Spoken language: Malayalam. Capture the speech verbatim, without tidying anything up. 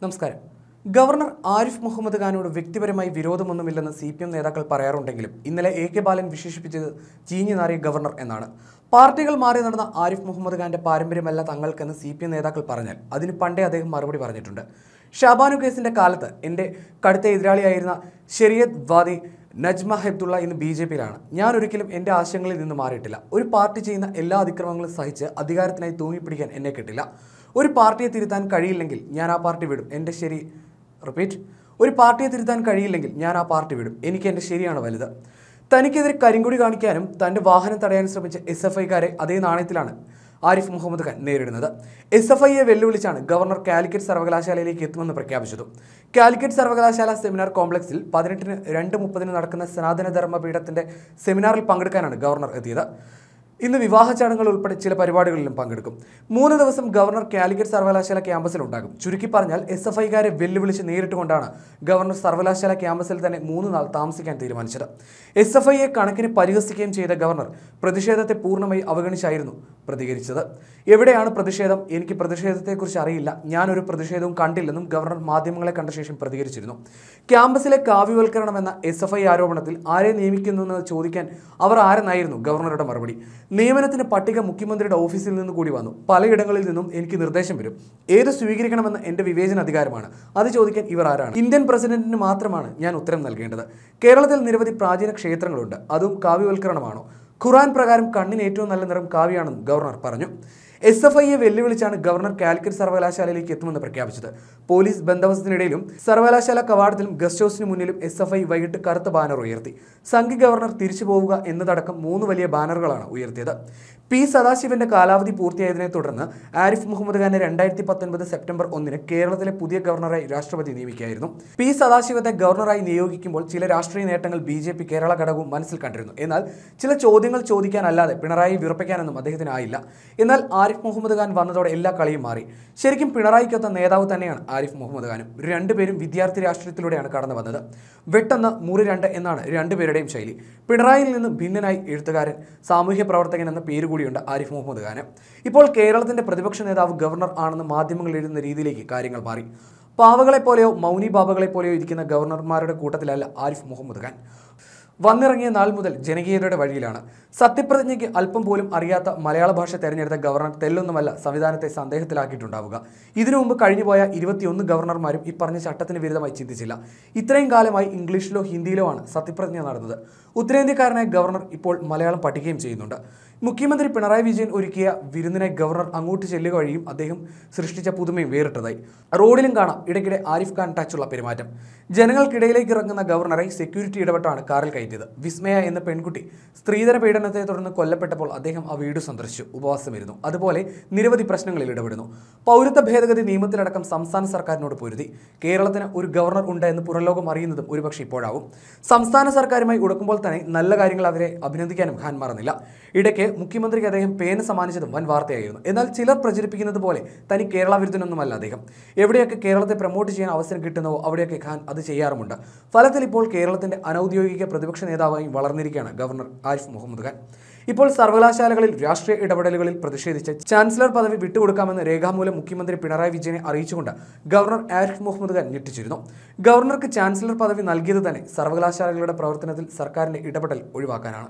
നമസ്കാരം. ഗവർണർ ആരിഫ് മുഹമ്മദ് ഖാനോട് വ്യക്തിപരമായി വിരോധമൊന്നുമില്ലെന്ന് സി പി എം നേതാക്കൾ പറയാറുണ്ടെങ്കിലും ഇന്നലെ എ കെ ബാലൻ വിശേഷിപ്പിച്ചത് ചീഞ്ഞു നാറിയ ഗവർണർ എന്നാണ്. പാർട്ടികൾ മാറി നടന്ന ആരിഫ് മുഹമ്മദ് ഖാന്റെ പാരമ്പര്യമല്ല തങ്ങൾക്കെന്ന് സി പി എം നേതാക്കൾ പറഞ്ഞാൽ അതിന് പണ്ടേ അദ്ദേഹം മറുപടി പറഞ്ഞിട്ടുണ്ട്. ഷാബാനു കേസിന്റെ കാലത്ത് എൻ്റെ കടുത്ത എതിരാളിയായിരുന്ന ശരിയത്ത് വാദി നജ്മ ഹെബ്ദുള്ള ഇന്ന് ബി ജെ പിയിലാണ്. ഞാൻ ഒരിക്കലും എൻ്റെ ആശയങ്ങളിൽ നിന്ന് മാറിയിട്ടില്ല. ഒരു പാർട്ടി ചെയ്യുന്ന എല്ലാ അതിക്രമങ്ങളും സഹിച്ച് അധികാരത്തിനായി തൂങ്ങിപ്പിടിക്കാൻ എന്നെ കിട്ടില്ല. ഒരു പാർട്ടിയെ തിരുത്താൻ കഴിയില്ലെങ്കിൽ ഞാൻ ആ പാർട്ടി വിടും. എൻ്റെ ശരി റിപ്പീറ്റ് ഒരു പാർട്ടിയെ തിരുത്താൻ കഴിയില്ലെങ്കിൽ ഞാൻ ആ പാർട്ടി വിടും. എനിക്ക് എൻ്റെ ശരിയാണ് വലുത്. തനിക്കെതിരെ കരിങ്കൊടി കാണിക്കാനും തൻ്റെ വാഹനം തടയാനും ശ്രമിച്ച എസ് എഫ് ഐക്കാരെ അതേ നാണയത്തിലാണ് ആരിഫ് മുഹമ്മദ് ഖാൻ നേരിടുന്നത്. എസ് എഫ് ഐയെ വെല്ലുവിളിച്ചാണ് ഗവർണർ കാലിക്കറ്റ് സർവകലാശാലയിലേക്ക് എത്തുമെന്ന് പ്രഖ്യാപിച്ചത്. കാലിക്കറ്റ് സർവകലാശാല സെമിനാർ കോംപ്ലക്സിൽ പതിനെട്ടിന് രണ്ട് മുപ്പതിന് നടക്കുന്ന സനാതനധർമ്മ പീഠത്തിന്റെ സെമിനാറിൽ പങ്കെടുക്കാനാണ് ഗവർണർ എത്തിയത്. ഇന്ന് വിവാഹ ചടങ്ങുകൾ ഉൾപ്പെടെ ചില പരിപാടികളിലും പങ്കെടുക്കും. മൂന്ന് ദിവസം ഗവർണർ കാലിക്കറ്റ് സർവകലാശാല ക്യാമ്പസിൽ ഉണ്ടാകും. ചുരുക്കി പറഞ്ഞാൽ എസ് എഫ് ഐക്കാരെ വെല്ലുവിളിച്ച് നേരിട്ടുകൊണ്ടാണ് ഗവർണർ സർവകലാശാല ക്യാമ്പസിൽ തന്നെ മൂന്ന് നാൾ താമസിക്കാൻ തീരുമാനിച്ചത്. എസ് എഫ് ഐയെ കണക്കിന് പരിഹസിക്കുകയും ചെയ്ത ഗവർണർ പ്രതിഷേധത്തെ പൂർണ്ണമായി അവഗണിച്ചായിരുന്നു പ്രതികരിച്ചത്. എവിടെയാണ് പ്രതിഷേധം? എനിക്ക് പ്രതിഷേധത്തെക്കുറിച്ച് അറിയില്ല. ഞാനൊരു പ്രതിഷേധവും കണ്ടില്ലെന്നും ഗവർണർ മാധ്യമങ്ങളെ കണ്ട ശേഷം പ്രതികരിച്ചിരുന്നു. ക്യാമ്പസിലെ കാവ്യവൽക്കരണം എന്ന എസ് എഫ് ഐ ആരോപണത്തിൽ ആരെ നിയമിക്കുന്നുവെന്ന് ചോദിക്കാൻ അവർ ആരെന്നായിരുന്നു ഗവർണറുടെ മറുപടി. നിയമനത്തിന് പട്ടിക മുഖ്യമന്ത്രിയുടെ ഓഫീസിൽ നിന്ന് കൂടി വന്നു. പലയിടങ്ങളിൽ നിന്നും എനിക്ക് നിർദ്ദേശം വരും. ഏത് സ്വീകരിക്കണമെന്ന് എൻ്റെ വിവേചന അധികാരമാണ്. അത് ചോദിക്കാൻ ഇവർ ആരാണ്? ഇന്ത്യൻ പ്രസിഡന്റിന് മാത്രമാണ് ഞാൻ ഉത്തരം നൽകേണ്ടത്. കേരളത്തിൽ നിരവധി പ്രാചീന ക്ഷേത്രങ്ങളുണ്ട്. അതും കാവ്യവൽക്കരണമാണോ? ഖുർആൻ പ്രകാരം കണ്ണിന് ഏറ്റവും നല്ല നിറം കാവ്യാണെന്നും ഗവർണർ പറഞ്ഞു. എസ് എഫ് ഐയെ വെല്ലുവിളിച്ചാണ് ഗവർണർ കാലിക്കറ്റ് സർവകലാശാലയിലേക്ക് എത്തുമെന്ന് പ്രഖ്യാപിച്ചത്. പോലീസ് ബന്ദോബസ്തിനിടയിലും സർവകലാശാല കവാടത്തിലും ഗസ്റ്റ് ഹൗസിന് മുന്നിലും എസ് എഫ് ഐ വൈകിട്ട് കറുത്ത ബാനർ ഉയർത്തി. സംഘി ഗവർണർ തിരിച്ചു പോവുക എന്നതടക്കം മൂന്ന് വലിയ ബാനറുകളാണ് ഉയർത്തിയത്. പി സദാശിവന്റെ കാലാവധി പൂർത്തിയായതിനെ തുടർന്ന് ആരിഫ് മുഹമ്മദ് ഖാനെ രണ്ടായിരത്തി പത്തൊൻപത് സെപ്റ്റംബർ ഒന്നിന് കേരളത്തിലെ പുതിയ ഗവർണറായി രാഷ്ട്രപതി നിയമിക്കുകയായിരുന്നു. പി സദാശിവത്തെ ഗവർണറായി നിയോഗിക്കുമ്പോൾ ചില രാഷ്ട്രീയ നേട്ടങ്ങൾ ബി ജെ പി കേരള ഘടകവും മനസ്സിൽ കണ്ടിരുന്നു. എന്നാൽ ചില ചോദ്യങ്ങൾ ചോദിക്കാനല്ലാതെ പിണറായി വിറപ്പിക്കാനൊന്നും അദ്ദേഹത്തിനായില്ല. എന്നാൽ ആരിഫ് മുഹമ്മദ് ഖാൻ വന്നതോടെ എല്ലാ കളിയും മാറി. ശരിക്കും പിണറായിക്കൊത്ത നേതാവ് തന്നെയാണ് ആരിഫ് മുഹമ്മദ് ഖാനും. രണ്ടുപേരും വിദ്യാർത്ഥി രാഷ്ട്രീയത്തിലൂടെയാണ് കടന്നു വന്നത്. വെട്ടെന്ന് മുറി രണ്ട് എന്നാണ് രണ്ടുപേരുടെയും ശൈലി. പിണറായിയിൽ നിന്ന് ഭിന്നനായി എഴുത്തുകാരൻ, സാമൂഹ്യ പ്രവർത്തകൻ എന്ന പേര് കൂടിയുണ്ട് ആരിഫ് മുഹമ്മദ് ഖാന്. ഇപ്പോൾ കേരളത്തിന്റെ പ്രതിപക്ഷ നേതാവ് ഗവർണർ ആണെന്ന് മാധ്യമങ്ങൾ എഴുതുന്ന രീതിയിലേക്ക് കാര്യങ്ങൾ മാറി. പാവകളെ പോലെയോ മൗനി ബാബകളെ പോലെയോ ഇരിക്കുന്ന ഗവർണർമാരുടെ കൂട്ടത്തിലല്ല ആരിഫ് മുഹമ്മദ് ഖാൻ. വന്നിറങ്ങിയ നാൾ മുതൽ ജനകീയതയുടെ വഴിയിലാണ്. സത്യപ്രതിജ്ഞയ്ക്ക് അല്പം പോലും അറിയാത്ത മലയാള ഭാഷ തെരഞ്ഞെടുത്ത ഗവർണർ തെല്ലൊന്നുമല്ല സംവിധാനത്തെ സന്ദേഹത്തിലാക്കിയിട്ടുണ്ടാവുക. ഇതിനു മുമ്പ് കഴിഞ്ഞുപോയ ഇരുപത്തിയൊന്ന് ഗവർണർമാരും ഈ പറഞ്ഞ ചട്ടത്തിന് വിരുദ്ധമായി ചിന്തിച്ചില്ല. ഇത്രയും കാലമായി ഇംഗ്ലീഷിലോ ഹിന്ദിയിലോ ആണ് സത്യപ്രതിജ്ഞ നടന്നത്. ഉത്തരേന്ത്യക്കാരനായ ഗവർണർ ഇപ്പോൾ മലയാളം പഠിക്കുകയും ചെയ്യുന്നുണ്ട്. മുഖ്യമന്ത്രി പിണറായി വിജയൻ ഒരുക്കിയ വിരുന്നിനായി ഗവർണർ അങ്ങോട്ട് ചെല്ലുക വഴിയും അദ്ദേഹം സൃഷ്ടിച്ച പുതുമയും വേറിട്ടതായി. റോഡിലും കാണാം ഇടയ്ക്കിടെ ആരിഫ് ഖാൻ ടച്ചുള്ള പെരുമാറ്റം. ജനങ്ങൾക്കിടയിലേക്ക് ഇറങ്ങുന്ന ഗവർണറെ സെക്യൂരിറ്റി ഇടപെട്ടാണ് കാറിൽ കയറ്റിയത്. വിസ്മയ എന്ന പെൺകുട്ടി സ്ത്രീധന പീഡനത്തെ തുടർന്ന് കൊല്ലപ്പെട്ടപ്പോൾ അദ്ദേഹം ആ വീട് സന്ദർശിച്ചു, ഉപവാസമിരുന്നു. അതുപോലെ നിരവധി പ്രശ്നങ്ങളിൽ ഇടപെടുന്നു. പൗരത്വ ഭേദഗതി നിയമത്തിലടക്കം സംസ്ഥാന സർക്കാരിനോട് പൊരുതി. കേരളത്തിന് ഒരു ഗവർണർ ഉണ്ട് എന്ന് പുറംലോകം അറിയുന്നതും ഒരുപക്ഷെ ഇപ്പോഴാവും. സംസ്ഥാന സർക്കാരുമായി ഉടക്കുമ്പോൾ തന്നെ നല്ല കാര്യങ്ങൾ അവരെ അഭിനന്ദിക്കാനും ഖാൻ മറന്നില്ല. ഇടയ്ക്ക് മുഖ്യമന്ത്രിക്ക് അദ്ദേഹം പേന സമ്മാനിച്ചതും വൻ വാർത്തയായിരുന്നു. എന്നാൽ ചിലർ പ്രചരിപ്പിക്കുന്നത് പോലെ തനി കേരള വിരുദ്ധനൊന്നുമല്ല അദ്ദേഹം. എവിടെയൊക്കെ കേരളത്തെ പ്രൊമോട്ട് ചെയ്യാൻ അവസരം കിട്ടുന്നവോ അവിടെയൊക്കെ ഖാൻ അത് ചെയ്യാറുമുണ്ട്. ഫലത്തിൽ ഇപ്പോൾ കേരളത്തിന്റെ അനൌദ്യോഗിക പ്രതിപക്ഷ നേതാവായി വളർന്നിരിക്കുകയാണ് ഗവർണർ ആരിഫ് മുഹമ്മദ് ഖാൻ. ഇപ്പോൾ സർവകലാശാലകളിൽ രാഷ്ട്രീയ ഇടപെടലുകളിൽ പ്രതിഷേധിച്ച് ചാൻസലർ പദവി വിട്ടുകൊടുക്കാമെന്ന് രേഖാമൂലം മുഖ്യമന്ത്രി പിണറായി വിജയനെ അറിയിച്ചുകൊണ്ട് ഗവർണർ ആരിഫ് മുഹമ്മദ് ഖാൻ ഞെട്ടിച്ചിരുന്നു. ഗവർണർക്ക് ചാൻസലർ പദവി നൽകിയത് തന്നെ സർവകലാശാലകളുടെ പ്രവർത്തനത്തിൽ സർക്കാരിന്റെ ഇടപെടൽ ഒഴിവാക്കാനാണ്.